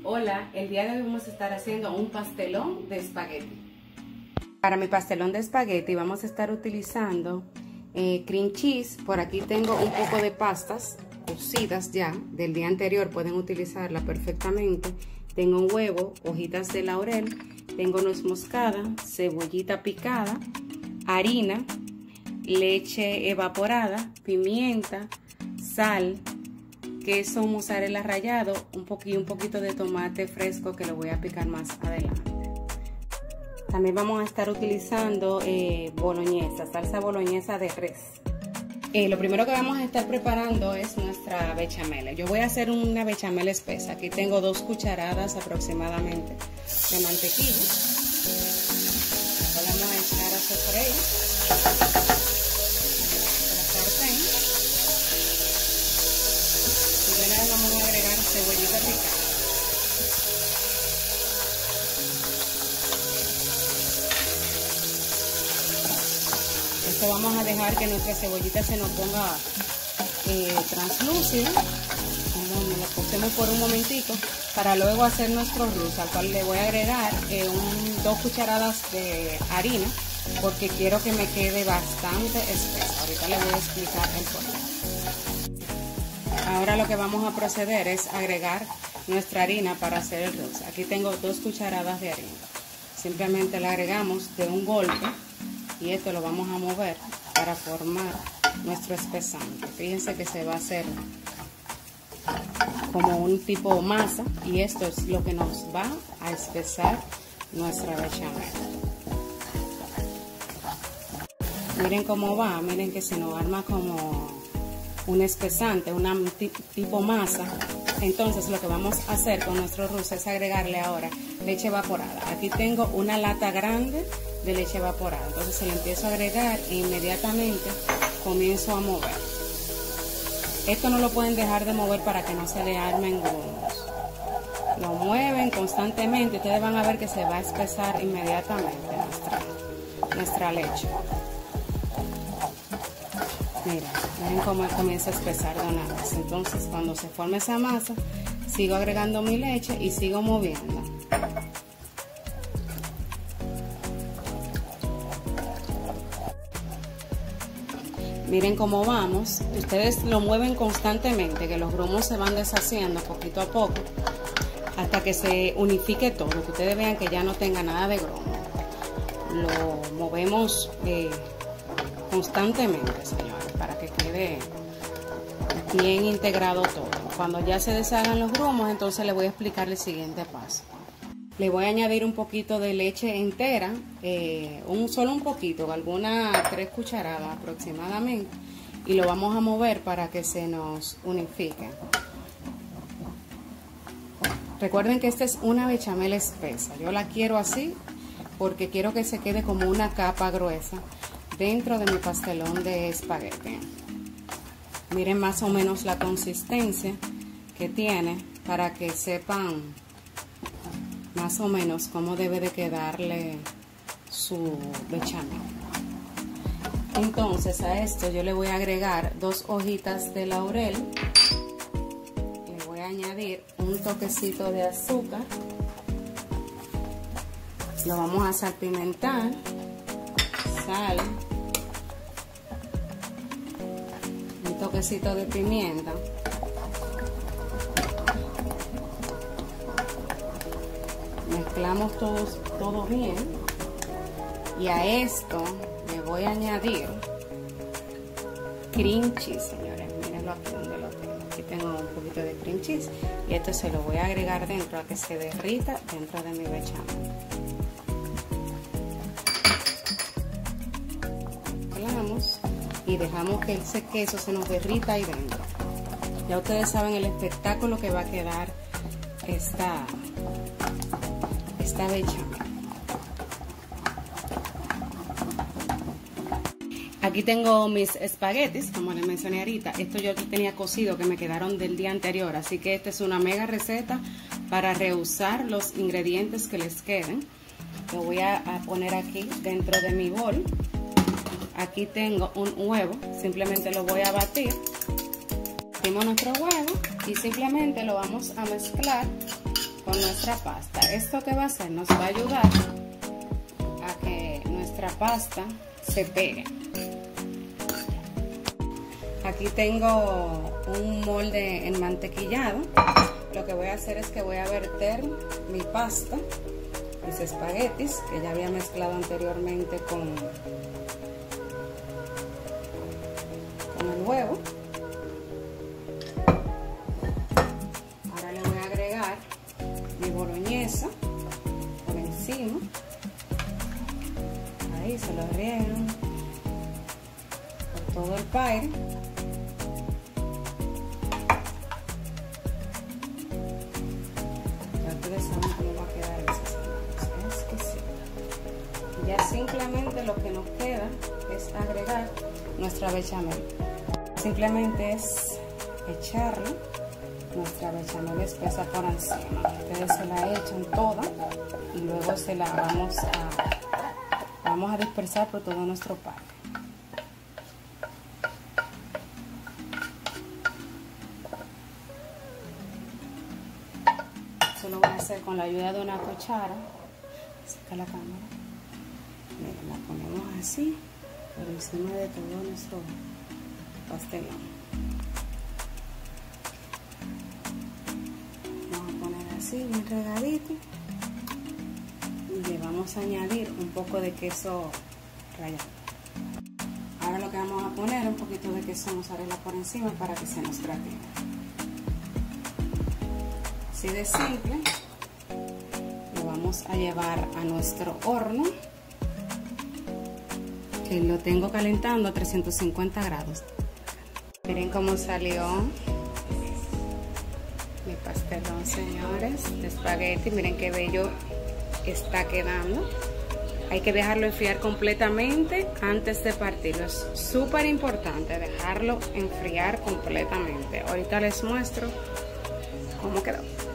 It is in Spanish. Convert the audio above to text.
Hola, el día de hoy vamos a estar haciendo un pastelón de espagueti. Para mi pastelón de espagueti vamos a estar utilizando cream cheese. Por aquí tengo un poco de pastas cocidas ya del día anterior, pueden utilizarla perfectamente. Tengo un huevo, hojitas de laurel, tengo nuez moscada, cebollita picada, harina, leche evaporada, pimienta, sal, queso mozzarella rallado, un poquito de tomate fresco que lo voy a picar más adelante. También vamos a estar utilizando boloñesa, salsa boloñesa de res. Lo primero que vamos a estar preparando es nuestra bechamel. Yo voy a hacer una bechamel espesa. Aquí tengo 2 cucharadas aproximadamente de mantequilla. Lo vamos a echar a sofreír la sartén. Primero le vamos a agregar cebollita picada. Esto vamos a dejar que nuestra cebollita se nos ponga translúcida. Lo cocemos por un momentico para luego hacer nuestro arroz, al cual le voy a agregar 2 cucharadas de harina porque quiero que me quede bastante espesa. Ahorita le voy a explicar el porqué. Ahora lo que vamos a proceder es agregar nuestra harina para hacer el arroz. Aquí tengo 2 cucharadas de harina. Simplemente la agregamos de un golpe. Y esto lo vamos a mover para formar nuestro espesante. Fíjense que se va a hacer como un tipo masa y esto es lo que nos va a espesar nuestra bechamel. Miren cómo va, miren que se nos arma como un espesante, una tipo masa. Entonces lo que vamos a hacer con nuestro arroz es agregarle ahora leche evaporada. Aquí tengo una lata grande de leche evaporada, entonces se le empiezo a agregar e inmediatamente comienzo a mover. Esto no lo pueden dejar de mover para que no se le armen grumos. Lo mueven constantemente, ustedes van a ver que se va a espesar inmediatamente nuestra leche. Miren cómo comienza a espesar de una vez. Entonces cuando se forme esa masa, sigo agregando mi leche y sigo moviendo. Miren cómo vamos, ustedes lo mueven constantemente, que los grumos se van deshaciendo poquito a poco, hasta que se unifique todo, que ustedes vean que ya no tenga nada de grumo. Lo movemos constantemente, señores, para que quede bien integrado todo. Cuando ya se deshagan los grumos, entonces les voy a explicar el siguiente paso. Le voy a añadir un poquito de leche entera, solo un poquito, algunas 3 cucharadas aproximadamente, y lo vamos a mover para que se nos unifique. Recuerden que esta es una bechamel espesa, yo la quiero así porque quiero que se quede como una capa gruesa dentro de mi pastelón de espagueti. Miren más o menos la consistencia que tiene para que sepan más o menos cómo debe de quedarle su bechamel. Entonces a esto yo le voy a agregar 2 hojitas de laurel, le voy a añadir un toquecito de azúcar, lo vamos a salpimentar, sal, un toquecito de pimienta. Mezclamos todo bien y a esto le voy a añadir cream cheese, señores. Mírenlo aquí donde lo tengo. Aquí tengo un poquito de cream cheese y esto se lo voy a agregar dentro a que se derrita dentro de mi bechamel. Mezclamos y dejamos que ese queso se nos derrita ahí dentro. Ya ustedes saben el espectáculo que va a quedar esta bechamel. Aquí tengo mis espaguetis, como les mencioné ahorita. Esto yo tenía cocido que me quedaron del día anterior, así que esta es una mega receta para reusar los ingredientes que les queden. Lo voy a poner aquí dentro de mi bol. Aquí tengo un huevo, simplemente lo voy a batir. Batimos nuestro huevo y simplemente lo vamos a mezclar con nuestra pasta. Esto que va a hacer nos va a ayudar a que nuestra pasta se pegue. Aquí tengo un molde enmantequillado. Lo que voy a hacer es que voy a verter mi pasta, mis espaguetis, que ya había mezclado anteriormente con el huevo. Ahora le voy a agregar mi boloñesa por encima. Ahí se lo riego por todo el paire. Ya simplemente lo que nos queda es agregar nuestra bechamel. Simplemente es echarle nuestra bechamel espesa por encima. Ustedes se la echan toda y luego se la vamos a dispersar por todo nuestro pan. Eso lo voy a hacer con la ayuda de una cuchara. Saca la cámara. Miren, la ponemos así por encima de todo nuestro pastelón. Vamos a poner así bien regadito y le vamos a añadir un poco de queso rallado. Ahora lo que vamos a poner es un poquito de queso mozzarella por encima para que se nos gratine. Así de simple. Lo vamos a llevar a nuestro horno, que lo tengo calentando a 350 grados. Miren cómo salió mi pastelón, señores, de espagueti. Miren qué bello está quedando. Hay que dejarlo enfriar completamente antes de partirlo. Es súper importante dejarlo enfriar completamente. Ahorita les muestro cómo quedó.